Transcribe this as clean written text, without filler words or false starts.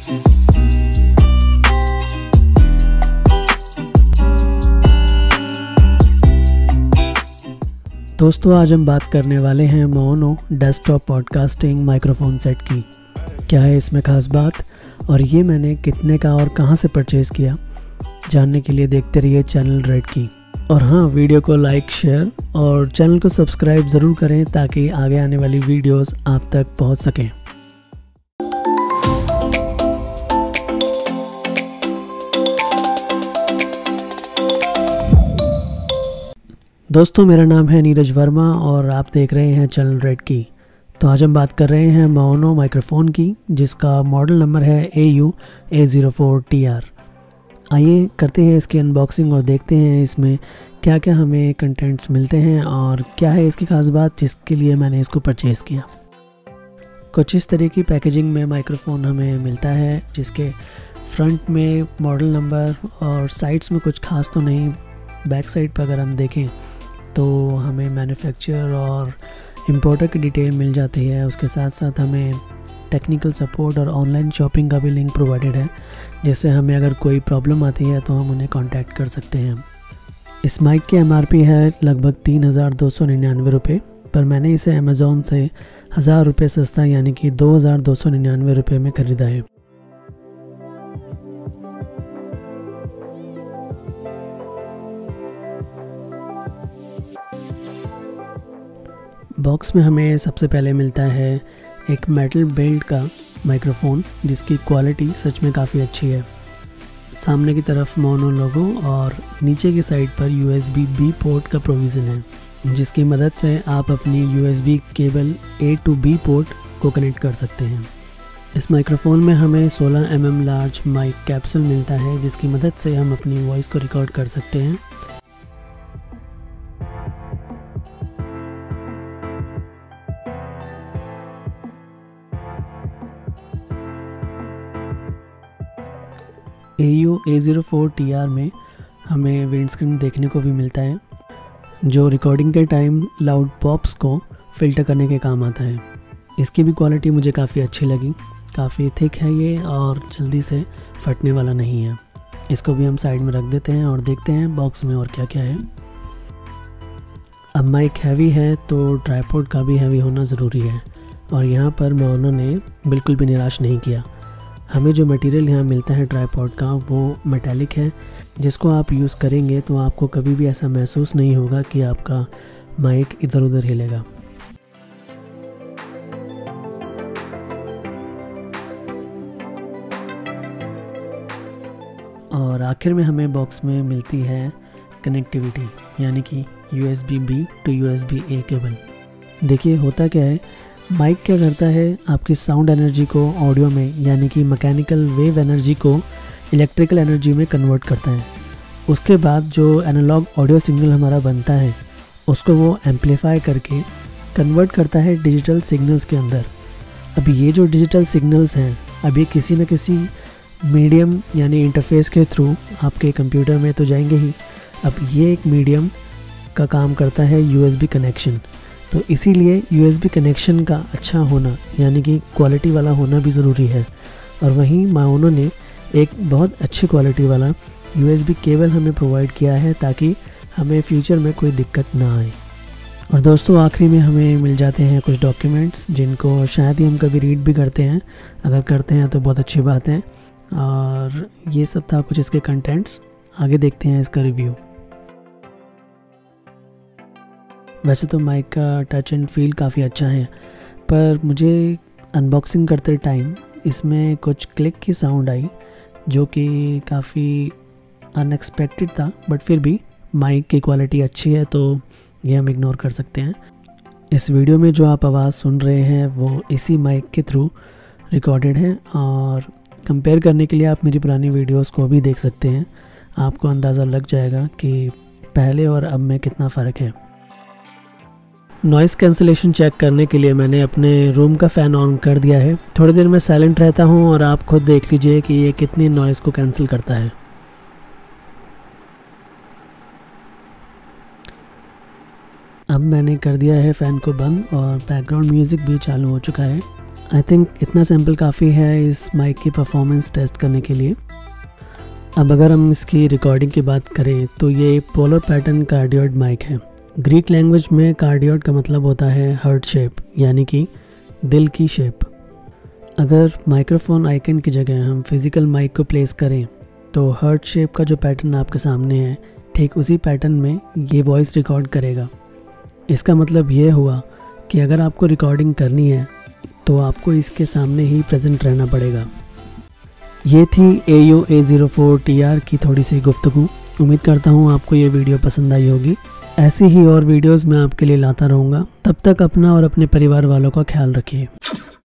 दोस्तों आज हम बात करने वाले हैं mono desktop podcasting microphone set की। क्या है इसमें ख़ास बात और ये मैंने कितने का और कहां से परचेज़ किया, जानने के लिए देखते रहिए चैनल रेड की। और हाँ, वीडियो को लाइक, शेयर और चैनल को सब्सक्राइब ज़रूर करें ताकि आगे आने वाली वीडियोस आप तक पहुंच सकें। दोस्तों मेरा नाम है नीरज वर्मा और आप देख रहे हैं चैनल रेड की। तो आज हम बात कर रहे हैं मोनो माइक्रोफ़ोन की, जिसका मॉडल नंबर है AU-A04TR। आइए करते हैं इसकी अनबॉक्सिंग और देखते हैं इसमें क्या क्या हमें कंटेंट्स मिलते हैं और क्या है इसकी ख़ास बात जिसके लिए मैंने इसको परचेज़ किया। कुछ इस तरह की पैकेजिंग में माइक्रोफ़ोन हमें मिलता है, जिसके फ्रंट में मॉडल नंबर और साइड्स में कुछ खास तो नहीं। बैक साइड पर अगर हम देखें तो हमें मैन्युफैक्चरर और इंपोर्टर की डिटेल मिल जाती है। उसके साथ साथ हमें टेक्निकल सपोर्ट और ऑनलाइन शॉपिंग का भी लिंक प्रोवाइडेड है, जिससे हमें अगर कोई प्रॉब्लम आती है तो हम उन्हें कांटेक्ट कर सकते हैं। इस माइक की MRP है लगभग 3299 रुपये, पर मैंने इसे अमेज़ॉन से 1000 रुपये सस्ता यानी कि 2299 रुपये में ख़रीदा है। बॉक्स में हमें सबसे पहले मिलता है एक मेटल बिल्ड का माइक्रोफ़ोन, जिसकी क्वालिटी सच में काफ़ी अच्छी है। सामने की तरफ मोनो लोगो और नीचे की साइड पर USB-B पोर्ट का प्रोविज़न है, जिसकी मदद से आप अपनी USB cable A to B port को कनेक्ट कर सकते हैं। इस माइक्रोफ़ोन में हमें 16 mm लार्ज माइक कैप्सूल मिलता है, जिसकी मदद से हम अपनी वॉइस को रिकॉर्ड कर सकते हैं। AU-A04TR में हमें विंडस्क्रीन देखने को भी मिलता है, जो रिकॉर्डिंग के टाइम लाउड पॉप्स को फ़िल्टर करने के काम आता है। इसकी भी क्वालिटी मुझे काफ़ी अच्छी लगी। काफ़ी थिक है ये और जल्दी से फटने वाला नहीं है। इसको भी हम साइड में रख देते हैं और देखते हैं बॉक्स में और क्या क्या है। अब माइक हैवी है तो ट्राइपॉड का भी हैवी होना ज़रूरी है, और यहाँ पर मोनो ने बिल्कुल भी निराश नहीं किया। हमें जो मटेरियल यहाँ मिलता है ट्राइपॉड का वो मेटालिक है, जिसको आप यूज़ करेंगे तो आपको कभी भी ऐसा महसूस नहीं होगा कि आपका माइक इधर उधर हिलेगा। और आखिर में हमें बॉक्स में मिलती है कनेक्टिविटी, यानी कि USB-B to USB-A केबल। देखिए होता क्या है, माइक क्या करता है, आपकी साउंड एनर्जी को ऑडियो में यानी कि मैकेनिकल वेव एनर्जी को इलेक्ट्रिकल एनर्जी में कन्वर्ट करता है। उसके बाद जो एनालॉग ऑडियो सिग्नल हमारा बनता है उसको वो एम्पलीफाई करके कन्वर्ट करता है डिजिटल सिग्नल्स के अंदर। अब ये जो डिजिटल सिग्नल्स हैं, अब ये किसी न किसी मीडियम यानी इंटरफेस के थ्रू आपके कंप्यूटर में तो जाएंगे ही। अब ये एक मीडियम का काम करता है USB कनेक्शन, तो इसीलिए USB कनेक्शन का अच्छा होना यानी कि क्वालिटी वाला होना भी ज़रूरी है। और वहीं मोनो ने एक बहुत अच्छी क्वालिटी वाला USB केबल हमें प्रोवाइड किया है, ताकि हमें फ्यूचर में कोई दिक्कत ना आए। और दोस्तों आखिरी में हमें मिल जाते हैं कुछ डॉक्यूमेंट्स, जिनको शायद ही हम कभी रीड भी करते हैं। अगर करते हैं तो बहुत अच्छी बात है। और ये सब था कुछ इसके कंटेंट्स। आगे देखते हैं इसका रिव्यू। वैसे तो माइक का टच एंड फील काफ़ी अच्छा है, पर मुझे अनबॉक्सिंग करते टाइम इसमें कुछ क्लिक की साउंड आई, जो कि काफ़ी अनएक्सपेक्टेड था। बट फिर भी माइक की क्वालिटी अच्छी है तो ये हम इग्नोर कर सकते हैं। इस वीडियो में जो आप आवाज़ सुन रहे हैं वो इसी माइक के थ्रू रिकॉर्डेड है, और कंपेयर करने के लिए आप मेरी पुरानी वीडियोस को भी देख सकते हैं। आपको अंदाज़ा लग जाएगा कि पहले और अब में कितना फ़र्क है। नॉइज़ कैंसिलेशन चेक करने के लिए मैंने अपने रूम का फ़ैन ऑन कर दिया है। थोड़ी देर मैं साइलेंट रहता हूँ और आप खुद देख लीजिए कि ये कितनी नॉइज़ को कैंसिल करता है। अब मैंने कर दिया है फ़ैन को बंद और बैकग्राउंड म्यूज़िक भी चालू हो चुका है। आई थिंक इतना सैम्पल काफ़ी है इस माइक की परफॉर्मेंस टेस्ट करने के लिए। अब अगर हम इसकी रिकॉर्डिंग की बात करें तो ये पोलर पैटर्न कार्डियोइड माइक है। ग्रीक लैंग्वेज में कार्डियोइड का मतलब होता है हार्ट शेप, यानी कि दिल की शेप। अगर माइक्रोफोन आइकन की जगह हम फिज़िकल माइक को प्लेस करें तो हार्ट शेप का जो पैटर्न आपके सामने है, ठीक उसी पैटर्न में ये वॉइस रिकॉर्ड करेगा। इसका मतलब ये हुआ कि अगर आपको रिकॉर्डिंग करनी है तो आपको इसके सामने ही प्रेजेंट रहना पड़ेगा। ये थी AU A04TR की थोड़ी सी गुफ्तगू। उम्मीद करता हूँ आपको ये वीडियो पसंद आई होगी। ऐसी ही और वीडियोस मैं आपके लिए लाता रहूँगा। तब तक अपना और अपने परिवार वालों का ख्याल रखिए।